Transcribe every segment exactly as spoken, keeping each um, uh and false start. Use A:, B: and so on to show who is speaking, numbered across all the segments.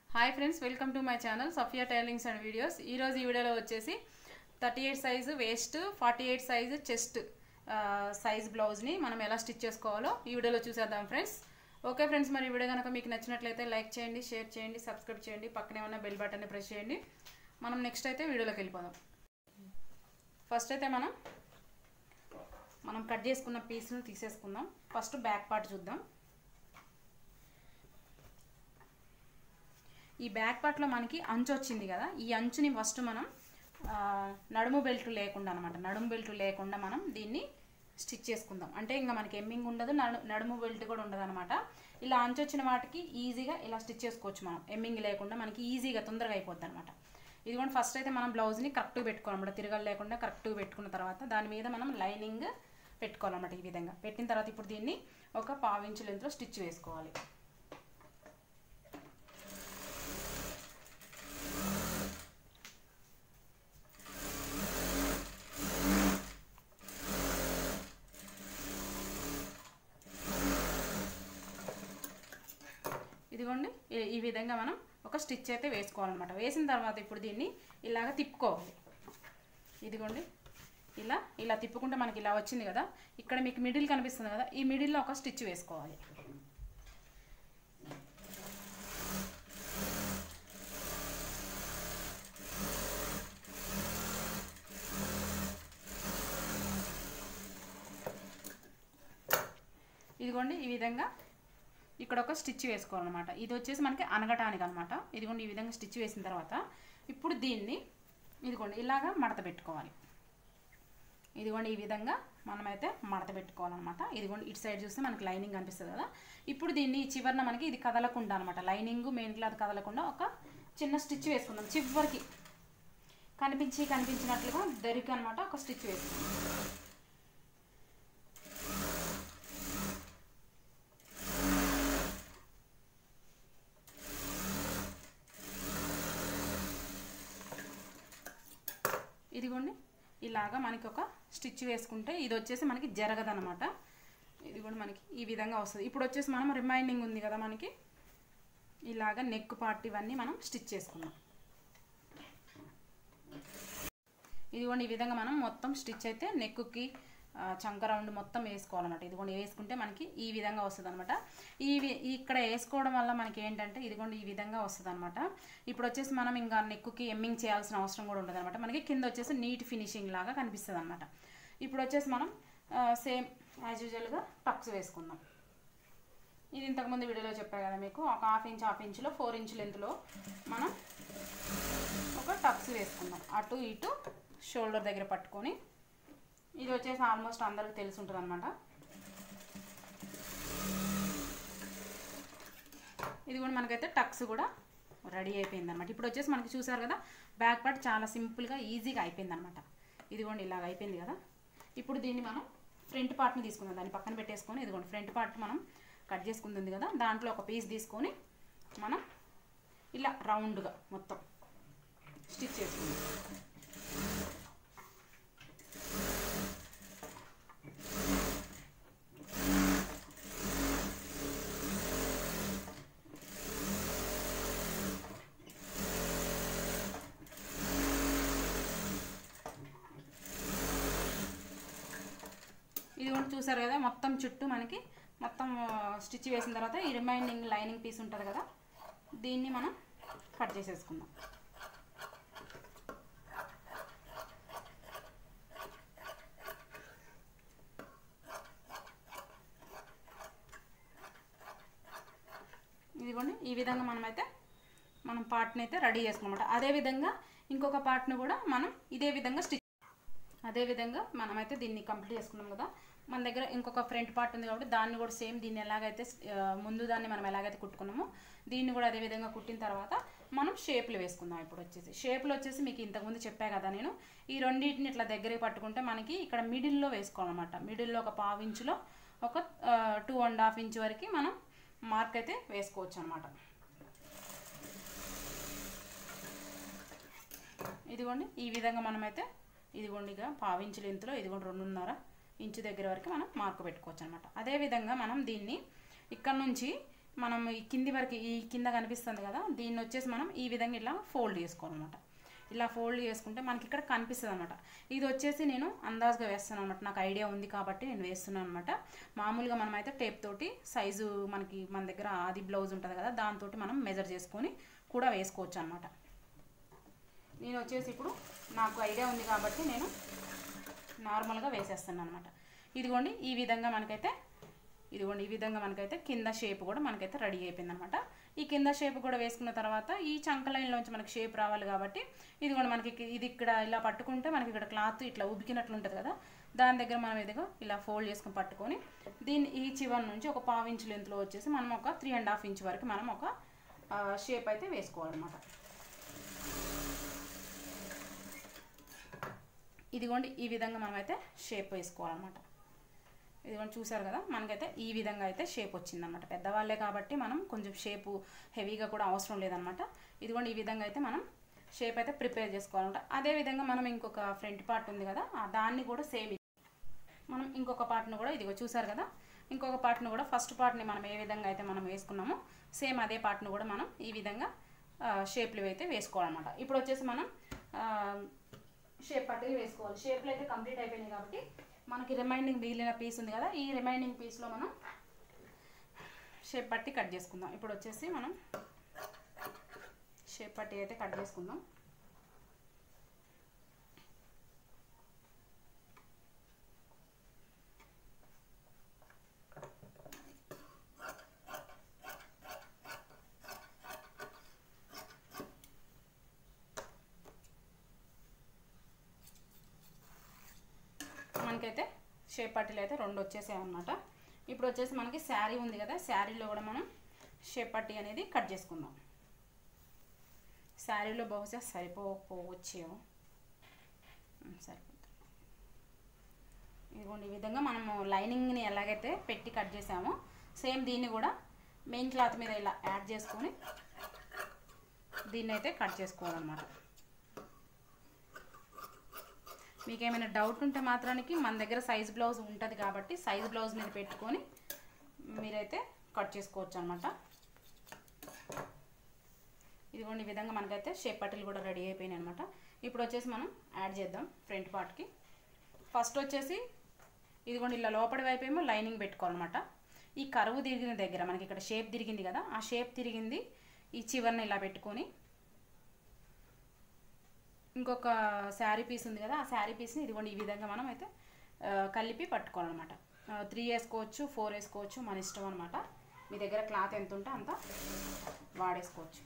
A: Hi friends, welcome to my channel Safiya tailorings and videos. ఈరోజు ఈ వీడియోలో వచ్చేసి thirty eight size waist, forty eight size chest size బ్లౌజ్ని మనం ఎలా స్టిచ్ చేసుకోవాలో ఈ వీడియోలో చూసేద్దాం ఫ్రెండ్స్. ఓకే ఫ్రెండ్స్, మరి ఈ వీడియో కనుక మీకు నచ్చినట్లయితే లైక్ చేయండి, షేర్ చేయండి, సబ్స్క్రైబ్ చేయండి, పక్కనే ఉన్న బెల్ బటన్ని ప్రెస్ చేయండి. మనం నెక్స్ట్ అయితే వీడియోలోకి వెళ్ళిపోదాం. ఫస్ట్ అయితే మనం మనం కట్ చేసుకున్న పీస్ను తీసేసుకుందాం. ఫస్ట్ బ్యాక్ పార్ట్ చూద్దాం. ఈ బ్యాక్ పార్ట్లో మనకి అంచు వచ్చింది కదా, ఈ అంచుని ఫస్ట్ మనం నడుము బెల్ట్ లేకుండా అనమాట నడుము బెల్ట్ లేకుండా మనం దీన్ని స్టిచ్ చేసుకుందాం. అంటే ఇంకా మనకి ఎమ్మింగ్ ఉండదు, నడుము బెల్ట్ కూడా ఉండదు అనమాట. ఇలా అంచు వచ్చిన వాటికి ఈజీగా ఇలా స్టిచ్ చేసుకోవచ్చు మనం, ఎమ్మింగ్ లేకుండా మనకి ఈజీగా తొందరగా అయిపోద్ది అనమాట. ఇదిగోండి ఫస్ట్ అయితే మనం బ్లౌజ్ని కరెక్ట్గా పెట్టుకోవాలన్నమాట, తిరగలు లేకుండా కరెక్ట్గా పెట్టుకున్న తర్వాత దాని మీద మనం లైనింగ్ పెట్టుకోవాలన్నమాట. ఈ విధంగా పెట్టిన తర్వాత ఇప్పుడు దీన్ని ఒక పావు ఇంచు లెంత్లో స్టిచ్ వేసుకోవాలి. ఇదిగోండి ఈ విధంగా మనం ఒక స్టిచ్ అయితే వేసుకోవాలన్నమాట. వేసిన తర్వాత ఇప్పుడు దీన్ని ఇలాగ తిప్పుకోవాలి. ఇదిగోండి ఇలా ఇలా తిప్పుకుంటే మనకి ఇలా వచ్చింది కదా, ఇక్కడ మీకు మిడిల్ కనిపిస్తుంది కదా, ఈ మిడిల్లో ఒక స్టిచ్ వేసుకోవాలి. ఇదిగోండి ఈ విధంగా ఇక్కడ ఒక స్టిచ్ వేసుకోవాలన్నమాట. ఇది వచ్చేసి మనకి అనగటానికి అనమాట. ఇదిగోండి ఈ విధంగా స్టిచ్ వేసిన తర్వాత ఇప్పుడు దీన్ని ఇదిగోండి ఇలాగా మడత పెట్టుకోవాలి. ఇదిగోండి ఈ విధంగా మనమైతే మడత పెట్టుకోవాలన్నమాట. ఇదిగోండి ఇటు సైడ్ చూస్తే మనకి లైనింగ్ కనిపిస్తుంది కదా, ఇప్పుడు దీన్ని చివరిన మనకి ఇది కదలకుండా అనమాట, లైనింగ్ మెయిన్ క్లాత్ కదలకుండా ఒక చిన్న స్టిచ్ వేసుకుందాం. చివరికి కనిపించి కనిపించినట్లుగా దొరికి అనమాట ఒక స్టిచ్ వేసుకుందాం. ఇదిగోండి ఇలాగా మనకి ఒక స్టిచ్ వేసుకుంటే ఇది వచ్చేసి మనకి జరగదనమాట. ఇది కూడా మనకి ఈ విధంగా వస్తుంది. ఇప్పుడు వచ్చేసి మనం రిమైనింగ్ ఉంది కదా మనకి, ఇలాగా నెక్ పార్ట్ ఇవన్నీ మనం స్టిచ్ చేసుకుందాం. ఇదిగోండి ఈ విధంగా మనం మొత్తం స్టిచ్ అయితే నెక్కి చంక రౌండ్ మొత్తం వేసుకోవాలన్నమాట. ఇదిగోండి వేసుకుంటే మనకి ఈ విధంగా వస్తుంది అనమాట. ఈ ఇక్కడ వేసుకోవడం వల్ల మనకి ఏంటంటే ఇదిగోండి ఈ విధంగా వస్తుంది అనమాట. ఇప్పుడు వచ్చేసి మనం ఇంకా నెక్కి ఎమ్మింగ్ చేయాల్సిన అవసరం కూడా ఉండదు అనమాట. మనకి కింద వచ్చేసి నీట్ ఫినిషింగ్ లాగా కనిపిస్తుంది అనమాట. ఇప్పుడు వచ్చేసి మనం సేమ్ యాజ్ యూజువల్గా టక్స్ వేసుకుందాం. ఇది ఇంతకుముందు వీడియోలో చెప్పా కదా మీకు, ఒక హాఫ్ ఇంచ్ హాఫ్ ఇంచులో ఫోర్ ఇంచ్ లెంత్లో మనం ఒక టక్స్ వేసుకుందాం. అటు ఇటు షోల్డర్ దగ్గర పట్టుకొని, ఇది వచ్చేసి ఆల్మోస్ట్ అందరికి తెలిసి ఉంటుంది అనమాట. ఇది కూడా మనకైతే టక్స్ కూడా రెడీ అయిపోయింది అనమాట. ఇప్పుడు వచ్చేసి మనకి చూసారు కదా, బ్యాక్ పార్ట్ చాలా సింపుల్గా ఈజీగా అయిపోయింది అనమాట. ఇదిగోండి ఇలాగ అయిపోయింది కదా. ఇప్పుడు దీన్ని మనం ఫ్రంట్ పార్ట్ని తీసుకుందాం, దాన్ని పక్కన పెట్టేసుకొని ఇదిగోండి ఫ్రంట్ పార్ట్ మనం కట్ చేసుకుంది కదా, దాంట్లో ఒక పీస్ తీసుకొని మనం ఇలా రౌండ్గా మొత్తం స్టిచ్ చేసుకుందాం. ఇది కూడా చూసారు కదా, మొత్తం చుట్టూ మనకి మొత్తం స్టిచ్ వేసిన తర్వాత ఈ రిమైనింగ్ లైనింగ్ పీస్ ఉంటుంది కదా, దీన్ని మనం కట్ చేసేసుకుందాం. ఇదిగోండి ఈ విధంగా మనమైతే మనం పార్ట్ని అయితే రెడీ చేసుకున్నమాట. అదేవిధంగా ఇంకొక పార్ట్ను కూడా మనం ఇదే విధంగా స్టిచ్ అదేవిధంగా మనమైతే దీన్ని కంప్లీట్ చేసుకున్నాం కదా. మన దగ్గర ఇంకొక ఫ్రంట్ పార్ట్ ఉంది కాబట్టి దాన్ని కూడా సేమ్ దీన్ని ఎలాగైతే ముందు దాన్ని మనం ఎలాగైతే కుట్టుకున్నామో దీన్ని కూడా అదేవిధంగా కుట్టిన తర్వాత మనం షేప్లు వేసుకుందాం. ఇప్పుడు వచ్చేసి షేప్లు వచ్చేసి మీకు ఇంతకుముందు చెప్పా కదా నేను, ఈ రెండింటిని ఇట్లా దగ్గరికి పట్టుకుంటే మనకి ఇక్కడ మిడిల్లో వేసుకోవాలన్నమాట. మిడిల్లో ఒక పావు ఇంచులో ఒక టూ అండ్ హాఫ్ ఇంచ్ వరకు మనం మార్క్ అయితే వేసుకోవచ్చు అనమాట. ఇదిగోండి ఈ విధంగా మనమైతే ఇదిగోండిగా పావు ఇంచు లెంత్లో ఇదిగోండి రెండున్నర ఇంచు దగ్గర వరకు మనం మార్క్ పెట్టుకోవచ్చు అనమాట. అదేవిధంగా మనం దీన్ని ఇక్కడ నుంచి మనం ఈ కింది వరకు ఈ కింద కనిపిస్తుంది కదా, దీన్ని వచ్చేసి మనం ఈ విధంగా ఇలా ఫోల్డ్ చేసుకోవాలన్నమాట. ఇలా ఫోల్డ్ చేసుకుంటే మనకి ఇక్కడ కనిపిస్తుంది అనమాట. ఇది వచ్చేసి నేను అందాజుగా వేస్తాను అనమాట, నాకు ఐడియా ఉంది కాబట్టి నేను వేస్తున్నాను అనమాట. మామూలుగా మనం అయితే టేప్ తోటి సైజు మనకి మన దగ్గర ఆది బ్లౌజ్ ఉంటుంది కదా, దాంతో మనం మెజర్ చేసుకొని కూడా వేసుకోవచ్చు అనమాట. నేను వచ్చేసి ఇప్పుడు నాకు ఐడియా ఉంది కాబట్టి నేను నార్మల్గా వేసేస్తాను అనమాట. ఇదిగోండి ఈ విధంగా మనకైతే ఇదిగోండి ఈ విధంగా మనకైతే కింద షేప్ కూడా మనకైతే రెడీ అయిపోయింది అనమాట. ఈ కింద షేప్ కూడా వేసుకున్న తర్వాత ఈ చంక లైన్లోంచి మనకి షేప్ రావాలి కాబట్టి ఇదిగోండి మనకి ఇది ఇక్కడ ఇలా పట్టుకుంటే మనకి ఇక్కడ క్లాత్ ఇట్లా ఉబికినట్లు ఉంటుంది కదా, దాని దగ్గర మనం ఇదిగో ఇలా ఫోల్డ్ చేసుకుని పట్టుకొని దీన్ని ఈ చివరి నుంచి ఒక పావు ఇంచు లెంత్లో వచ్చేసి మనం ఒక త్రీ అండ్ హాఫ్ ఇంచ్ వరకు మనం ఒక షేప్ అయితే వేసుకోవాలన్నమాట. ఇదిగోండి ఈ విధంగా మనమైతే షేప్ వేసుకోవాలన్నమాట. ఇదిగోండి చూసారు కదా, మనకైతే ఈ విధంగా అయితే షేప్ వచ్చిందనమాట. పెద్దవాళ్ళే కాబట్టి మనం కొంచెం షేపు హెవీగా కూడా అవసరం లేదనమాట. ఇదిగోండి ఈ విధంగా అయితే మనం షేప్ అయితే ప్రిపేర్ చేసుకోవాలన్నమాట. అదేవిధంగా మనం ఇంకొక ఫ్రంట్ పార్ట్ ఉంది కదా, దాన్ని కూడా సేమ్ మనం ఇంకొక పార్ట్ను కూడా ఇదిగో చూసారు కదా, ఇంకొక పార్ట్ను కూడా ఫస్ట్ పార్ట్ని మనం ఏ విధంగా అయితే మనం వేసుకున్నామో సేమ్ అదే పార్ట్ను కూడా మనం ఈ విధంగా షేప్లు అయితే వేసుకోవాలన్నమాట. ఇప్పుడు వచ్చేసి మనం షేప్ పట్టుగా వేసుకోవాలి. షేప్లు అయితే కంప్లీట్ అయిపోయినాయి కాబట్టి మనకి రిమైనింగ్ మిగిలిన పీస్ ఉంది కదా, ఈ రిమైనింగ్ పీస్లో మనం షేప్ పట్టి కట్ చేసుకుందాం. ఇప్పుడు వచ్చేసి మనం షేప్ పట్టి అయితే కట్ చేసుకుందాం. మనకైతే షేప్ పట్టీలు అయితే రెండు వచ్చేసాయి అన్నమాట. ఇప్పుడు వచ్చేసి మనకి శారీ ఉంది కదా, శారీలో కూడా మనం షేప్ పట్టీ అనేది కట్ చేసుకుందాం. శారీలో బహుశా సరిపోకపోవచ్చేమో, సరిపోతుంది. ఇదిగోండి ఈ విధంగా మనము లైనింగ్ని ఎలాగైతే పెట్టి కట్ చేసామో సేమ్ దీన్ని కూడా మెయిన్ క్లాత్ మీద ఇలా యాడ్ చేసుకొని దీన్ని అయితే కట్ చేసుకోవాలన్నమాట. మీకు ఏమైనా డౌట్ ఉంటే మాత్రానికి మన దగ్గర సైజ్ బ్లౌజ్ ఉంటుంది కాబట్టి సైజ్ బ్లౌజ్ మీద పెట్టుకొని మీరైతే కట్ చేసుకోవచ్చు అనమాట. ఇదిగోండి ఈ విధంగా మనకైతే షేప్ పట్టీలు కూడా రెడీ అయిపోయినాయి అనమాట. ఇప్పుడు వచ్చేసి మనం యాడ్ చేద్దాం ఫ్రంట్ పార్ట్కి. ఫస్ట్ వచ్చేసి ఇదిగోండి ఇలా లోపలి వైపు ఏమో లైనింగ్ పెట్టుకోవాలన్నమాట. ఈ కరువు తిరిగిన దగ్గర మనకి ఇక్కడ షేప్ తిరిగింది కదా, ఆ షేప్ తిరిగింది ఈ చివరిని ఇలా పెట్టుకొని ఇంకొక శారీ పీస్ ఉంది కదా, ఆ శారీ పీస్ని ఇదిగోండి ఈ విధంగా మనం అయితే కలిపి పట్టుకోవాలన్నమాట. త్రీ వేసుకోవచ్చు, ఫోర్ వేసుకోవచ్చు, మన ఇష్టం అనమాట. మీ దగ్గర క్లాత్ ఎంత ఉంటే అంత వాడేసుకోవచ్చు.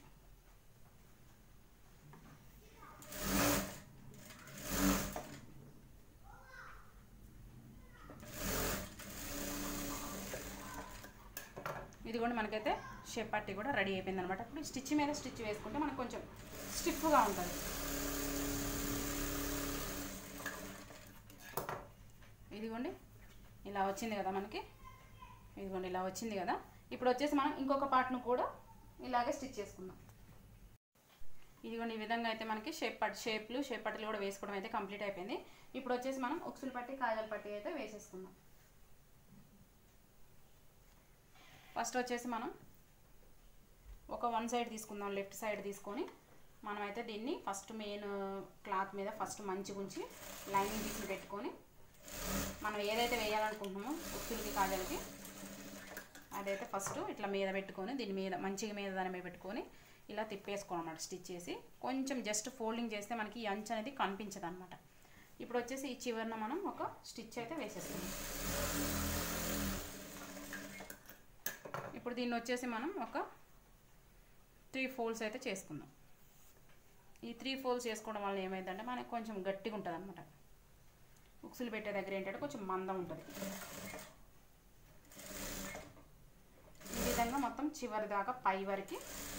A: ఇదిగోండి మనకైతే షేప్ పట్టీ కూడా రెడీ అయిపోయింది అనమాట. ఇప్పుడు స్టిచ్ మీద స్టిచ్ వేసుకుంటే మనకు కొంచెం స్టిఫ్గా ఉంటుంది. ఇదిగోండి ఇలా వచ్చింది కదా మనకి, ఇదిగోండి ఇలా వచ్చింది కదా. ఇప్పుడు వచ్చేసి మనం ఇంకొక పార్ట్ను కూడా ఇలాగే స్టిచ్ చేసుకుందాం. ఇదిగోండి ఈ విధంగా అయితే మనకి షేప్ పట్టి షేప్లు షేప్ పట్టీలు కూడా వేసుకోవడం అయితే కంప్లీట్ అయిపోయింది. ఇప్పుడు వచ్చేసి మనం ఉక్సులు పట్టి కాజల్ పట్టి అయితే వేసేసుకుందాం. ఫస్ట్ వచ్చేసి మనం ఒక వన్ సైడ్ తీసుకుందాం, లెఫ్ట్ సైడ్ తీసుకొని మనమైతే దీన్ని ఫస్ట్ మెయిన్ క్లాత్ మీద ఫస్ట్ మంచిగా ఉంచి లైనింగ్ పీస్ని పెట్టుకొని మనం ఏదైతే వేయాలనుకుంటున్నామో ఉక్సులకి కాజలకి అదైతే ఫస్ట్ ఇట్లా మీద పెట్టుకొని దీని మీద మంచిగా మీద దాని మీద పెట్టుకొని ఇలా తిప్పేసుకోవాలన్నమాట. స్టిచ్ చేసి కొంచెం జస్ట్ ఫోల్డింగ్ చేస్తే మనకి ఈ అంచు అనేది కనిపించదు అనమాట. ఇప్పుడు వచ్చేసి ఈ చివరిన మనం ఒక స్టిచ్ అయితే వేసేస్తున్నాం. ఇప్పుడు దీన్ని వచ్చేసి మనం ఒక త్రీ ఫోల్డ్స్ అయితే చేసుకుందాం. ఈ త్రీ ఫోల్డ్స్ చేసుకోవడం వల్ల ఏమైందంటే మనకి కొంచెం గట్టిగా ఉంటుంది అనమాట. ఉక్సులు పెట్టే దగ్గర ఏంటంటే కొంచెం మందం ఉంటుంది. ఈ విధంగా మొత్తం చివరి దాకా పై వరకు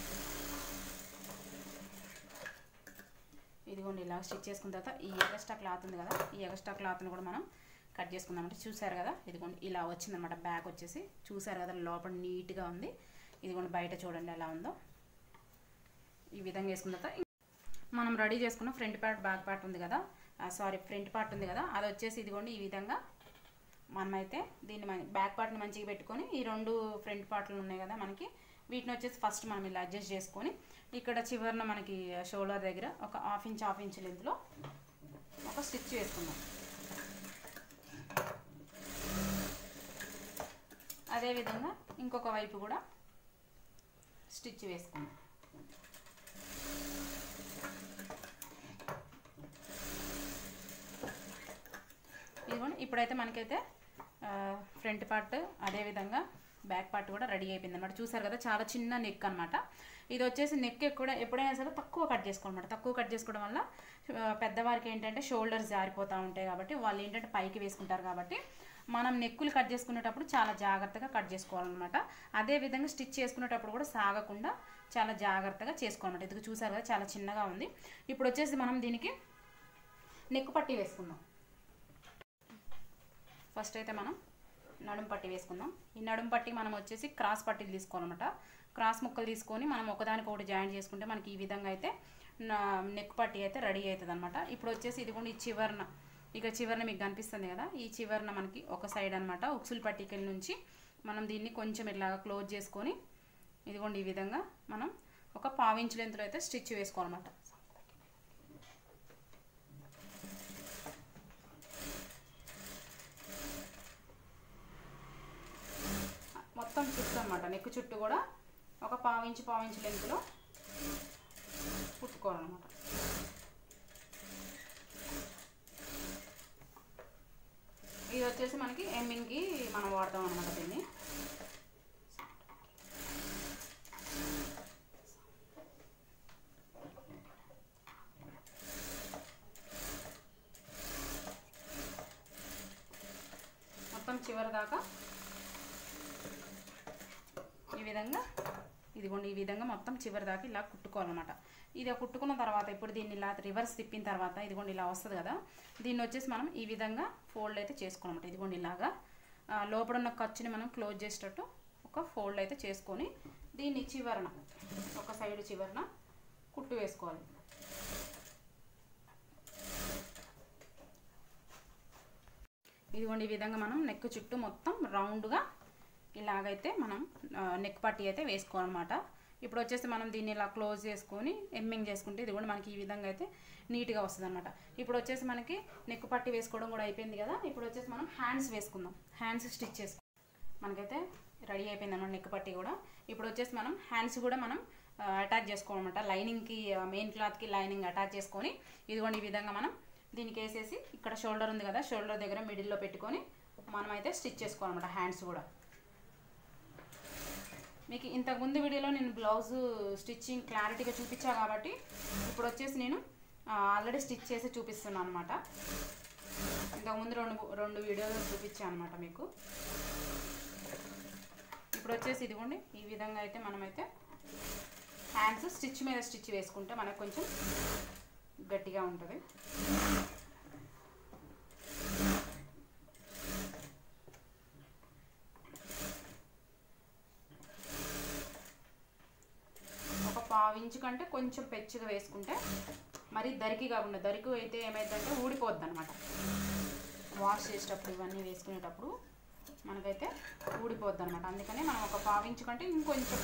A: ఇదిగోండి ఇలా స్టిచ్ చేసుకున్న తర్వాత ఈ ఎగస్ట్రా క్లాత్ ఉంది కదా, ఈ ఎగస్ట్రా క్లాత్ని కూడా మనం కట్ చేసుకుందామంటే చూసారు కదా, ఇదిగోండి ఇలా వచ్చిందనమాట. బ్యాక్ వచ్చేసి చూసారు కదా లోపల నీట్గా ఉంది. ఇదిగోండి బయట చూడండి ఎలా ఉందో. ఈ విధంగా వేసుకున్న తర్వాత మనం రెడీ చేసుకున్న ఫ్రంట్ పార్ట్ బ్యాక్ పార్ట్ ఉంది కదా, సారీ ఫ్రంట్ పార్ట్ ఉంది కదా, అది వచ్చేసి ఇదిగోండి ఈ విధంగా మనమైతే దీన్ని బ్యాక్ పార్ట్ని మంచిగా పెట్టుకొని ఈ రెండు ఫ్రంట్ పార్ట్లు ఉన్నాయి కదా మనకి వీటిని వచ్చేసి ఫస్ట్ మనం ఇలా అడ్జస్ట్ చేసుకొని ఇక్కడ చివరిన మనకి షోల్డర్ దగ్గర ఒక హాఫ్ ఇంచ్ హాఫ్ ఇంచ్ లెంత్లో ఒక స్టిచ్ వేసుకుందాం. అదేవిధంగా ఇంకొక వైపు కూడా స్టిచ్ వేసుకుందాం. ఇదిగోండి ఇప్పుడైతే మనకైతే ఫ్రంట్ పార్ట్ అదేవిధంగా బ్యాక్ పార్ట్ కూడా రెడీ అయిపోయింది అనమాట. చూసారు కదా చాలా చిన్న నెక్ అనమాట. ఇది వచ్చేసి నెక్ కూడా ఎప్పుడైనా సరే తక్కువ కట్ చేసుకోవాలన్నమాట. తక్కువ కట్ చేసుకోవడం వల్ల పెద్దవారికి ఏంటంటే షోల్డర్స్ జారిపోతూ ఉంటాయి కాబట్టి వాళ్ళు ఏంటంటే పైకి వేసుకుంటారు కాబట్టి మనం నెక్కులు కట్ చేసుకునేటప్పుడు చాలా జాగ్రత్తగా కట్ చేసుకోవాలన్నమాట. అదేవిధంగా స్టిచ్ చేసుకునేటప్పుడు కూడా సాగకుండా చాలా జాగ్రత్తగా చేసుకోవాలన్నమాట. ఇది చూసారు కదా చాలా చిన్నగా ఉంది. ఇప్పుడు వచ్చేసి మనం దీనికి నెక్ పట్టీ వేసుకుందాం. ఫస్ట్ అయితే మనం నడుము పట్టీ వేసుకుందాం. ఈ నడుము పట్టీ మనం వచ్చేసి క్రాస్ పట్టీలు తీసుకోవాలన్నమాట. క్రాస్ ముక్కలు తీసుకొని మనం ఒకదానికి ఒకటి జాయిన్ చేసుకుంటే మనకి ఈ విధంగా అయితే నెక్ పట్టీ అయితే రెడీ అవుతుంది అనమాట. ఇప్పుడు వచ్చేసి ఇది కూడా ఈ చివరన ఇక చివరన మీకు కనిపిస్తుంది కదా, ఈ చివరన మనకి ఒక సైడ్ అనమాట ఉక్సులు పట్టీకల నుంచి మనం దీన్ని కొంచెం ఇలాగా క్లోజ్ చేసుకొని ఇదిగోండి ఈ విధంగా మనం ఒక పావించు లెంత్లో అయితే స్టిచ్ వేసుకోవాలన్నమాట. మొత్తం చుట్టూ అనమాట నెక్ చుట్టూ కూడా ఒక పావించు పావించు లెంత్లో కుట్టుకోవాలన్నమాట. ఇది వచ్చేసి మనకి ఎమ్మింగ్కి మనం వాడతాం అనమాట. దీన్ని మొత్తం చివరి దాకా ఈ విధంగా ఇదిగోండి ఈ విధంగా మొత్తం చివరి దాకా ఇలా కుట్టుకోవాలన్నమాట. ఇది కుట్టుకున్న తర్వాత ఇప్పుడు దీన్ని ఇలా రివర్స్ తిప్పిన తర్వాత ఇదిగోండి ఇలా వస్తుంది కదా, దీన్ని వచ్చేసి మనం ఈ విధంగా ఫోల్డ్ అయితే చేసుకోవాలన్నమాట. ఇదిగోండి ఇలాగా లోపల ఉన్న ఖర్చుని మనం క్లోజ్ చేసేటట్టు ఒక ఫోల్డ్ అయితే చేసుకొని దీన్ని చివరన ఒక సైడ్ చివరన కుట్టు వేసుకోవాలి. ఇదిగోండి ఈ విధంగా మనం నెక్ చుట్టూ మొత్తం రౌండ్గా ఇలాగైతే మనం నెక్ పట్టీ అయితే వేసుకోవాలన్నమాట. ఇప్పుడు వచ్చేసి మనం దీన్ని ఇలా క్లోజ్ చేసుకొని ఎమ్మింగ్ చేసుకుంటే ఇది కూడా మనకి ఈ విధంగా అయితే నీట్గా వస్తుంది అనమాట. ఇప్పుడు వచ్చేసి మనకి నెక్ పట్టీ వేసుకోవడం కూడా అయిపోయింది కదా. ఇప్పుడు వచ్చేసి మనం హ్యాండ్స్ వేసుకుందాం. హ్యాండ్స్ స్టిచ్ చేసుకుందాం. మనకైతే రెడీ అయిపోయింది అన్నమాట నెక్ పట్టీ కూడా. ఇప్పుడు వచ్చేసి మనం హ్యాండ్స్ కూడా మనం అటాచ్ చేసుకోవాలన్నమాట. లైనింగ్కి మెయిన్ క్లాత్కి లైనింగ్ అటాచ్ చేసుకొని ఇదిగోండి ఈ విధంగా మనం దీనికి వేసేసి ఇక్కడ షోల్డర్ ఉంది కదా, షోల్డర్ దగ్గర మిడిల్లో పెట్టుకొని మనమైతే స్టిచ్ చేసుకోవాలన్నమాట హ్యాండ్స్ కూడా. మీకు ఇంతకుముందు వీడియోలో నేను బ్లౌజ్ స్టిచ్చింగ్ క్లారిటీగా చూపించా కాబట్టి ఇప్పుడు వచ్చేసి నేను ఆల్రెడీ స్టిచ్ చేసి చూపిస్తున్నాను అనమాట. ఇంతకుముందు రెండు రెండు వీడియోలు చూపించాను అనమాట మీకు. ఇప్పుడు వచ్చేసి ఇదిగోండి ఈ విధంగా అయితే మనమైతే హ్యాండ్స్ స్టిచ్ మీద స్టిచ్ వేసుకుంటే మనకు కొంచెం గట్టిగా ఉంటుంది. పావించు కంటే కొంచెం పెచ్చుగా వేసుకుంటే మరి దరికి కాకుండా, దరికి అయితే ఏమైందంటే ఊడిపోద్ది అనమాట. వాష్ చేసేటప్పుడు ఇవన్నీ వేసుకునేటప్పుడు మనకైతే ఊడిపోద్ది అనమాట. అందుకని మనం ఒక పావించు కంటే ఇంకొంచెం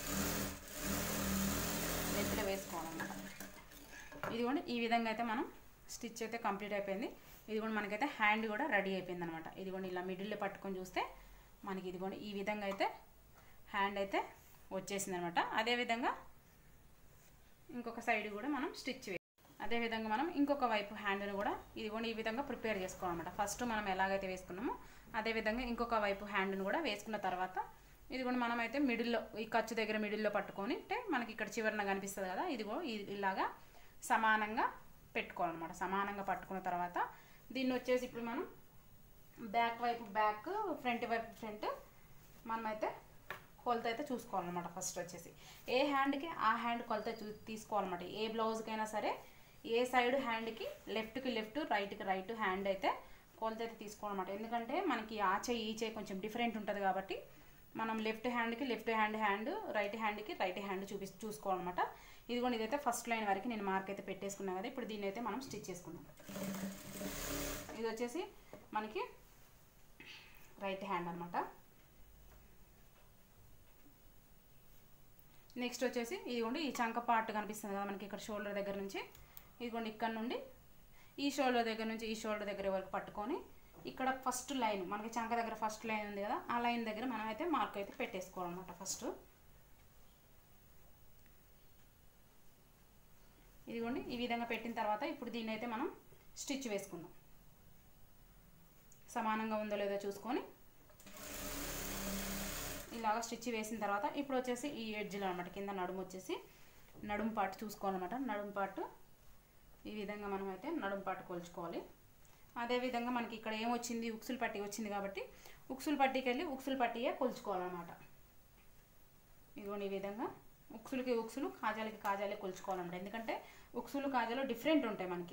A: నెత్తిలో వేసుకోవాలన్నమాట. ఇదిగోండి ఈ విధంగా అయితే మనం స్టిచ్ అయితే కంప్లీట్ అయిపోయింది. ఇదిగోండి మనకైతే హ్యాండ్ కూడా రెడీ అయిపోయింది అనమాట. ఇదిగోండి ఇలా మిడిల్లో పట్టుకొని చూస్తే మనకి ఇదిగోండి ఈ విధంగా అయితే హ్యాండ్ అయితే వచ్చేసింది అనమాట. అదేవిధంగా ఇంకొక సైడ్ కూడా మనం స్టిచ్ వేయాలి. అదేవిధంగా మనం ఇంకొక వైపు హ్యాండ్ని కూడా ఇదిగోండి ఈ విధంగా ప్రిపేర్ చేసుకోవాలన్నమాట. ఫస్ట్ మనం ఎలాగైతే వేసుకున్నామో అదేవిధంగా ఇంకొక వైపు హ్యాండ్ని కూడా వేసుకున్న తర్వాత ఇదిగోండి మనమైతే మిడిల్లో ఈ ఖర్చు దగ్గర మిడిల్లో పట్టుకొని అంటే మనకి ఇక్కడ చివరన కనిపిస్తుంది కదా, ఇదిగో ఇలాగా సమానంగా పెట్టుకోవాలన్నమాట. సమానంగా పట్టుకున్న తర్వాత దీన్ని వచ్చేసి ఇప్పుడు మనం బ్యాక్ వైపు బ్యాక్, ఫ్రంట్ వైపు ఫ్రంట్ మనమైతే కొలత అయితే చూసుకోవాలన్నమాట. ఫస్ట్ వచ్చేసి ఏ హ్యాండ్కి ఆ హ్యాండ్ కొలత చూ తీసుకోవాలన్నమాట. ఏ బ్లౌజ్కైనా సరే ఏ సైడ్ హ్యాండ్కి లెఫ్ట్కి లెఫ్ట్, రైట్కి రైట్ హ్యాండ్ అయితే కొలత అయితే తీసుకోవాలన్నమాట. ఎందుకంటే మనకి ఆ చేయి ఈ చేయి కొంచెం డిఫరెంట్ ఉంటుంది కాబట్టి మనం లెఫ్ట్ హ్యాండ్కి లెఫ్ట్ హ్యాండ్ హ్యాండ్, రైట్ హ్యాండ్కి రైట్ హ్యాండ్ చూపి చూసుకోవాలన్నమాట. ఇదిగోండి ఇదైతే ఫస్ట్ లైన్ వరకు నేను మార్క్ అయితే పెట్టేసుకున్నాను కదా. ఇప్పుడు దీన్ని అయితే మనం స్టిచ్ చేసుకుందాం. ఇది వచ్చేసి మనకి రైట్ హ్యాండ్ అనమాట. నెక్స్ట్ వచ్చేసి ఇదిగోండి ఈ చంక పార్ట్ కనిపిస్తుంది కదా మనకి ఇక్కడ షోల్డర్ దగ్గర నుంచి, ఇదిగోండి ఇక్కడ నుండి ఈ షోల్డర్ దగ్గర నుంచి ఈ షోల్డర్ దగ్గర వరకు పట్టుకొని ఇక్కడ ఫస్ట్ లైన్ మనకి చంక దగ్గర ఫస్ట్ లైన్ ఉంది కదా, ఆ లైన్ దగ్గర మనం అయితే మార్క్ అయితే పెట్టేసుకోవాలన్నమాట. ఫస్ట్ ఇదిగోండి ఈ విధంగా పెట్టిన తర్వాత ఇప్పుడు దీన్ని అయితే మనం స్టిచ్ వేసుకుందాం. సమానంగా ఉందో లేదో చూసుకొని ఇలాగ స్టిచ్ వేసిన తర్వాత ఇప్పుడు వచ్చేసి ఈ ఎడ్జ్లో అనమాట కింద నడుము వచ్చేసి నడుము పార్ట్ చూసుకోవాలన్నమాట. నడుము పార్ట్ ఈ విధంగా మనం అయితే నడుము పార్ట్ కొలుచుకోవాలి. అదేవిధంగా మనకి ఇక్కడ ఏమొచ్చింది, ఉక్సులు పట్టి వచ్చింది కాబట్టి ఉక్సులు పట్టికి వెళ్ళి ఉక్సులు పట్టియే కొలుచుకోవాలన్నమాట. ఇదిగోండి ఈ విధంగా ఉక్సులకి ఉక్సులు కాజాలకి కాజాలే కొలుచుకోవాలన్నమాట. ఎందుకంటే ఉక్సులు కాజాలు డిఫరెంట్ ఉంటాయి మనకి,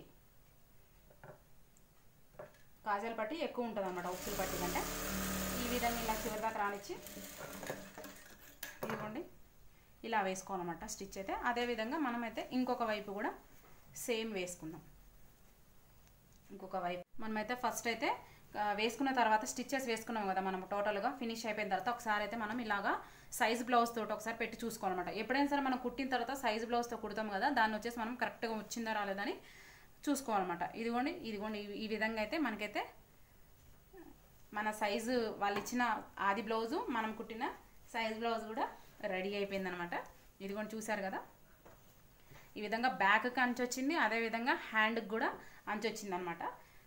A: కాజాల పట్టి ఎక్కువ ఉంటుంది అన్నమాట ఉక్సులు పట్టి కంటే. ఈ విధంగా ఇలా చివరి దాకా రానిచ్చి ఇదిగోండి ఇలా వేసుకోవాలన్నమాట స్టిచ్ అయితే. అదేవిధంగా మనమైతే ఇంకొక వైపు కూడా సేమ్ వేసుకుందాం. ఇంకొక వైపు మనమైతే ఫస్ట్ అయితే వేసుకున్న తర్వాత స్టిచ్చెస్ వేసుకున్నాం కదా మనం, టోటల్గా ఫినిష్ అయిపోయిన తర్వాత ఒకసారి అయితే మనం ఇలాగా సైజ్ బ్లౌజ్ తోటి ఒకసారి పెట్టి చూసుకోవాలన్నమాట. ఎప్పుడైనా సరే మనం కుట్టిన తర్వాత సైజ్ బ్లౌజ్తో కుడతాం కదా, దాన్ని వచ్చేసి మనం కరెక్ట్గా వచ్చిందా రాలేదని చూసుకోవాలన్నమాట. ఇదిగోండి ఇదిగోండి ఈ విధంగా అయితే మనకైతే మన సైజు వాళ్ళు ఇచ్చిన ఆది బ్లౌజు మనం కుట్టిన సైజ్ బ్లౌజ్ కూడా రెడీ అయిపోయింది అనమాట. ఇదిగోండి చూసారు కదా, ఈ విధంగా బ్యాక్కి అంచు వచ్చింది, అదేవిధంగా హ్యాండ్కి కూడా అంచు వచ్చింది అనమాట.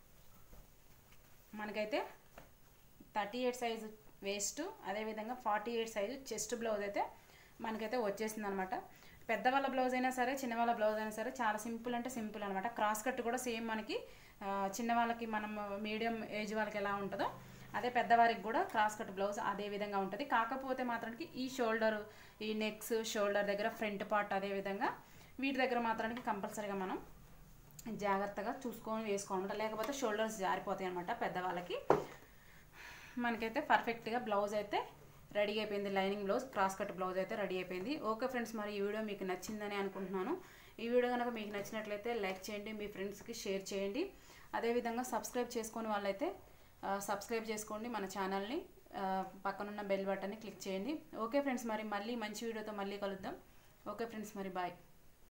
A: మనకైతే థర్టీ ఎయిట్ సైజు వేస్ట్, అదేవిధంగా forty eight size chest blouse అయితే మనకైతే వచ్చేసింది అనమాట. పెద్దవాళ్ళ బ్లౌజ్ అయినా సరే చిన్నవాళ్ళ బ్లౌజ్ అయినా సరే చాలా సింపుల్ అంటే సింపుల్ అనమాట. క్రాస్ కట్ కూడా సేమ్ మనకి చిన్నవాళ్ళకి మనం మీడియం ఏజ్ వాళ్ళకి ఎలా ఉంటుందో అదే పెద్దవారికి కూడా క్రాస్ కట్ బ్లౌజ్ అదే విధంగా ఉంటుంది. కాకపోతే మాత్రానికి ఈ షోల్డర్, ఈ నెక్స్ షోల్డర్ దగ్గర ఫ్రంట్ పార్ట్ అదేవిధంగా వీటి దగ్గర మాత్రానికి కంపల్సరీగా మనం జాగ్రత్తగా చూసుకొని వేసుకోవాలన్నమాట, లేకపోతే షోల్డర్స్ జారిపోతాయి అనమాట పెద్దవాళ్ళకి. మనకైతే పర్ఫెక్ట్గా బ్లౌజ్ అయితే రెడీ అయిపోయింది. Lining blouse cross cut blouse అయితే రెడీ అయిపోయింది. ఓకే ఫ్రెండ్స్, మరి ఈ వీడియో మీకు నచ్చిందని అనుకుంటున్నాను. ఈ వీడియో కనుక మీకు నచ్చినట్లయితే లైక్ చేయండి, మీ ఫ్రెండ్స్కి షేర్ చేయండి. అదేవిధంగా సబ్స్క్రైబ్ చేసుకొని వాళ్ళైతే సబ్స్క్రైబ్ చేసుకోండి మన ఛానల్ని, పక్కనున్న బెల్ బటన్ని క్లిక్ చేయండి. ఓకే ఫ్రెండ్స్, మరి మళ్ళీ మంచి వీడియోతో మళ్ళీ కలుద్దాం. ఓకే ఫ్రెండ్స్, మరి బాయ్.